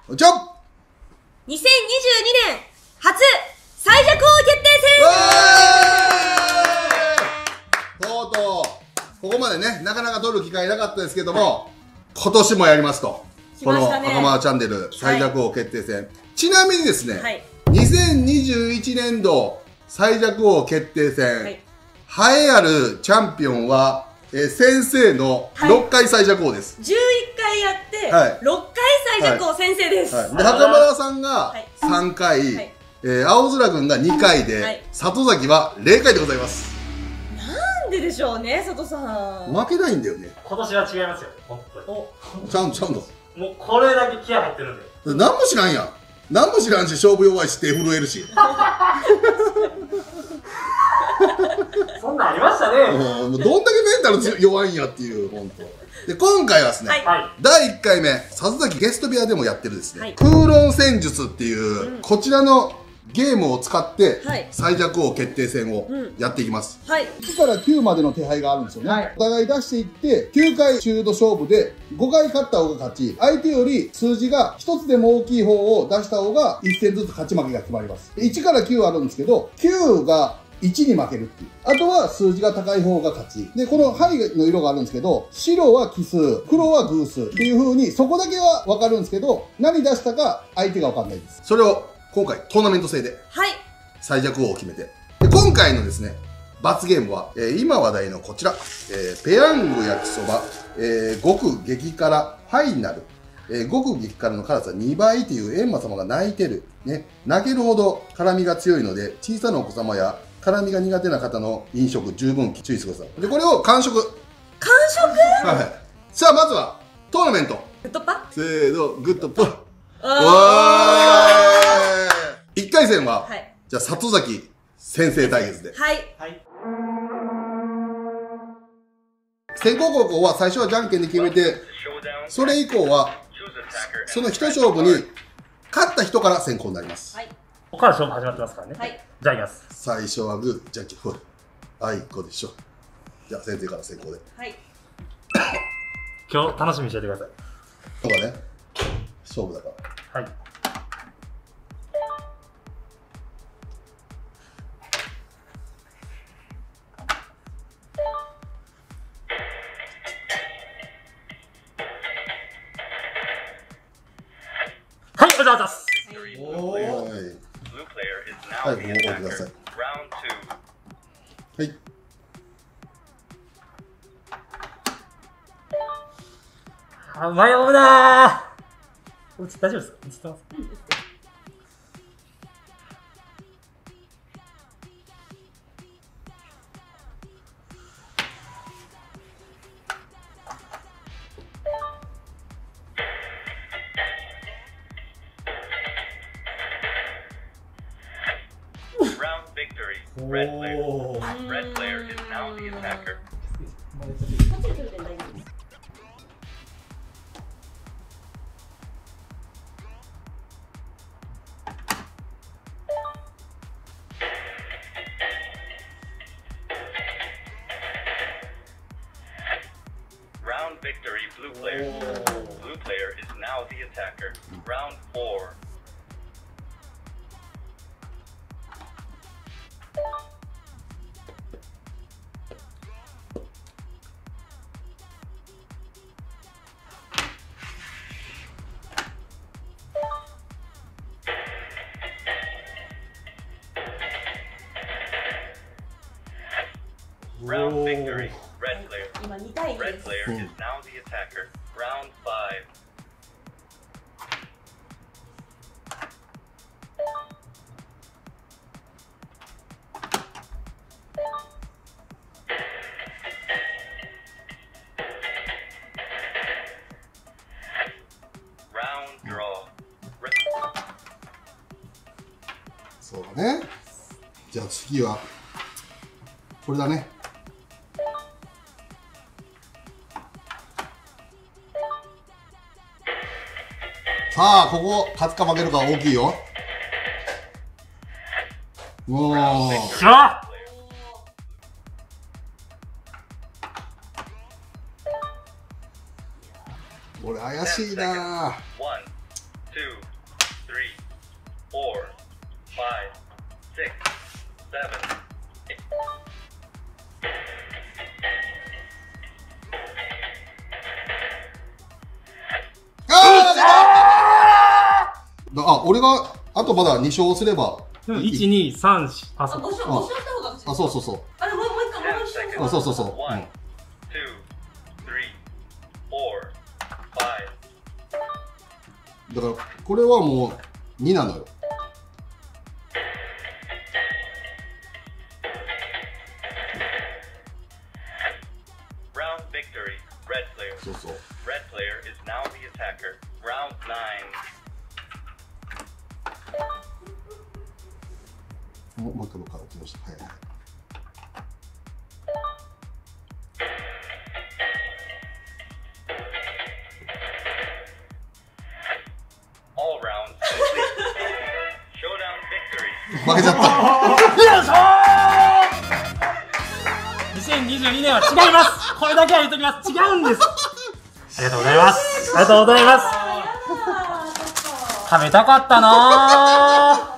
じゃあ 2022年初最弱王決定戦。 とうとうここまでねなかなか撮る機会なかったですけども、今年もやりますと。この赤間チャンネル最弱王決定戦、ちなみにですね、2021年度最弱王決定戦、栄えあるチャンピオンは、先生の6回最弱王です。 11回やって、6回最弱王先生です。 で、袴田さんが3回、青空軍が2回で、里崎は0回でございます。 なんででしょうね、佐藤さん。 負けないんだよね。 今年は違いますよ、本当に。 ちゃんと。 もうこれだけ気合入ってるんで。 何も知らんやん。何も知らんし、勝負弱いし、手震えるし。 そんなんありましたね。 どんだけメンタル弱いんやっていう、本当。で、今回はですね、第1回目、里崎ゲスト部屋でもやってるですね、空論戦術っていう、こちらのゲームを使って、最弱王決定戦をやっていきます。1から9までの手配があるんですよね。お互い出していって、9回中度勝負で、5回勝った方が勝ち、相手より数字が1つでも大きい方を出した方が1戦ずつ勝ち負けが決まります。1から9あるんですけど、9が1に負けるっていう。あとは数字が高い方が勝ち。で、この牌の色があるんですけど、白は奇数、黒は偶数っていう風に、そこだけは分かるんですけど、何出したか相手が分かんないです。それを今回トーナメント制で、最弱王を決めて。で、今回のですね、罰ゲームは、今話題のこちら、ペヤング焼きそば、極激辛ファイナル。極激辛の辛さ2倍っていう閻魔様が泣いてる。ね。泣けるほど辛みが強いので、小さなお子様や辛みが苦手な方の飲食十分注意してください。で、これを完食。 完食？ はい。さあ、まずは、トーナメント。 グッドパ？ せーの、グッドパ。わーい。1回戦は、じゃあ、里崎先生対決で。先攻後攻は最初はじゃんけんで決めて、それ以降は、その一勝負に、勝った人から先攻になります。 ここから勝負始まってますからね。じゃあいきます。 最初はグー、じゃんけん、ほい。あいこでしょ。じゃあ先生から先行で。 今日楽しみにしててください。 そうだね。勝負だから。はい。 はい、おはようございます。 おーい。はい、もう置いてください。はい。 迷うなー。大丈夫ですか？映ってます？ Red player is now the attacker. Round victory, blue player. Blue player is now the attacker. Round 4. Round victory, red player. Red player is now the attacker. Round 5. Round draw. そうだね。じゃあ次はこれだね。さあ、ここ勝つか負けるか大きいよ。おお。俺怪しいな。 2, 3, 4, 5, 6, 7, 8. あ、俺があとまだ2勝すれば。 でも1、2、3、4、あ、そう。 5勝した方が勝ち。 あ、そうそうそう。 あれ、もう一回、もう一勝。 あ、そうそうそう。 1, 2, 3, 4, 5. だから、これはもう2なのよ。 Round victory. Red player. そうそう。 Red player is now the attacker. Round 9. もう一回置きました。はいはい。 All rounds complete. Showdown victory. 負けちゃった。 2022年は違います。これだけは言っときます。違うんです。ありがとうございます。ありがとうございます。食べたかったなぁ。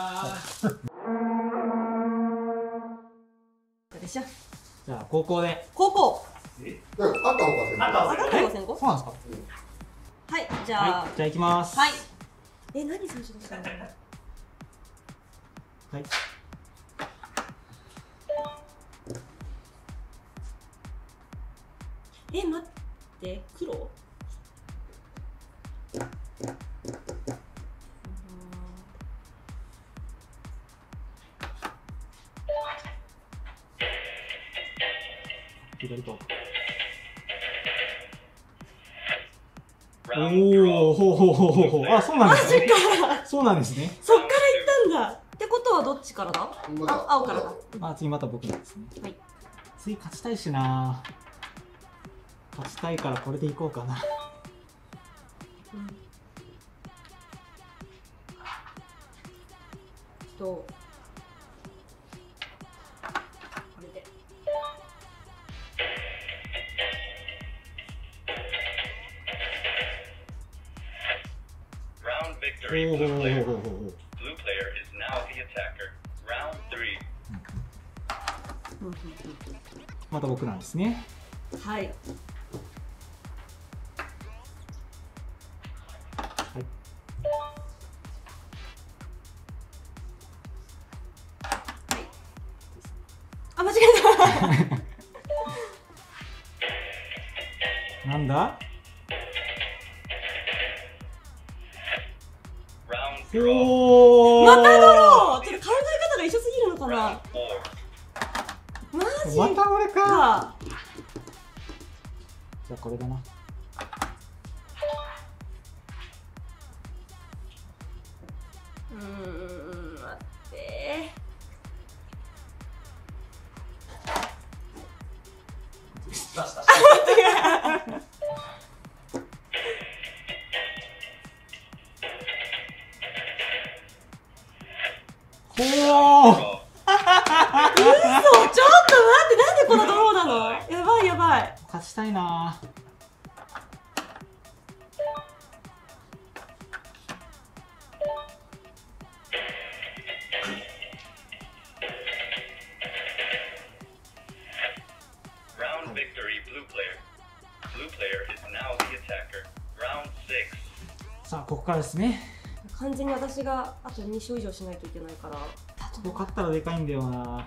じゃあ高校で。 高校。 あった方が先行。 あった方が先行。 そうなんですか。 はい、じゃあ。 はい、じゃあ行きます。 はい。何最初でしたの？ はい。 待って、黒？ 左と。お Round お、ほうほうほうほうほう。あ、そうなんですね。そうなんですね。 そっから行ったんだ。ってことはどっちからだ？あ、青からだ。 あ、次また僕なんですね。 はい。 次勝ちたいしな。勝ちたいからこれでいこうかな。 これで。 Round victory. ほうほう Blue ほう player. ほうほう。 Blue player is now the attacker. Round 3. また僕なんですね。 はい。あ、間違えた。 なんだ？ Round draw. おお。 またドロー。ちょっと考え方が一緒すぎるのか Round な。 4. マジまた俺か。 か。 じゃあこれだな。 待ってほお。 Draw. 嘘、ちょっと待って、なんでこんなドローなの？やばいやばい。 勝ちたいな。 Round victory. Blue player. Blue player is now the attacker. Round 6. さあここからですね。 完全に私があと2勝以上しないといけないから。 ここ勝ったらでかいんだよな。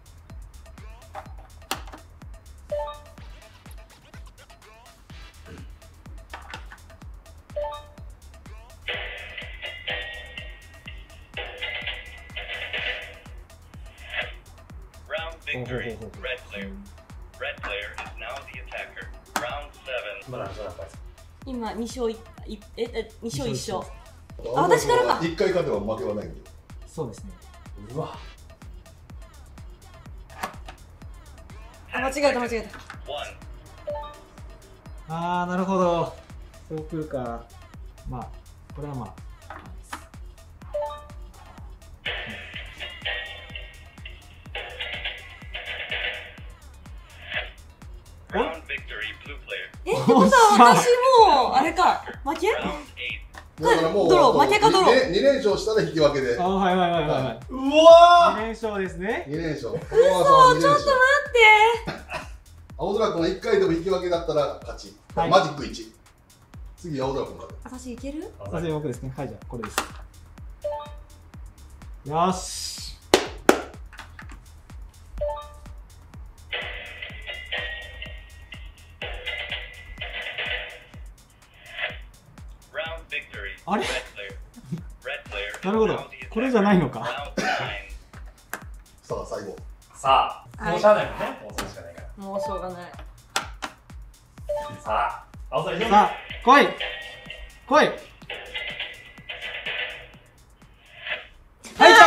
Round victory. Red player. Red player is now the attacker. Round 7. 今2勝2勝1勝。あ、私からか。 1回勝てば負けはないんで。 そうですね。 うわ。 あ、間違えた間違えた。 1. ああ、なるほど。そうくるか。まあこれはまあ。 Round victory. Blue player. ってことは私もうあれか負け？ Round 8. だからもうドロー負けかドロー。 2連勝したら引き分けで。 あ、はいはいはいはいはい。 うわ 2連勝ですね。 2連勝。 嘘、ちょっと待って。 青空君が1回でも引き分けだったら勝ち。 はい、 マジック1。次、青空君から。 私いける？ さす僕ですね。はい、じゃあこれです。よし。あれなるほど。これじゃないのか。 さあ、最後。 さあ、もうしゃあないもんね。もうそれしかないから。 もうしょうがない。 さあ、青空いける？ さあ、来い来い。はい、じゃ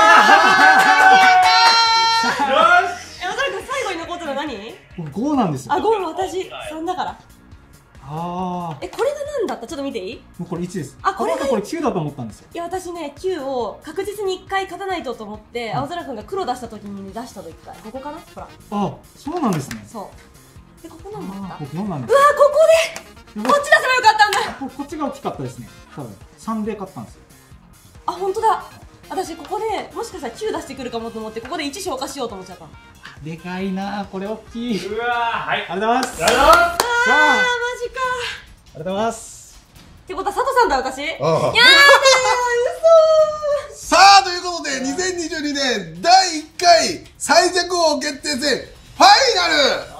あよし。 青空君最後に残ったの何？ 僕5なんですよ。 あ、ゴール私3だから。 ああ。 これが何だった？ちょっと見ていい？ もうこれ1です。 あ、これがこれ9だと思ったんですよ。 いや、私ね、9を確実に1回勝たないとと思って、青空君が黒出した時に出したの1回。ここかな？ほら。 あ、そうなんですね。 そう。で、ここ何だった？ 僕4なんです。 うわ、ここでこっち出せばよかったんだ。 こっちが大きかったですね。多分3で勝ったんですよ。 あ、本当だ。私ここでもしかしたら9出してくるかもと思って、ここで1消化しようと思っちゃったの。 でかいな、これ大きい。 うわー、はい。 ありがとうございます。 やります。 あー、マジか。 ありがとうございます。 ってことは佐藤さんだ、私。やああ。 ー、嘘。 さあ、ということで、2022年第1回最弱王決定戦ファイナル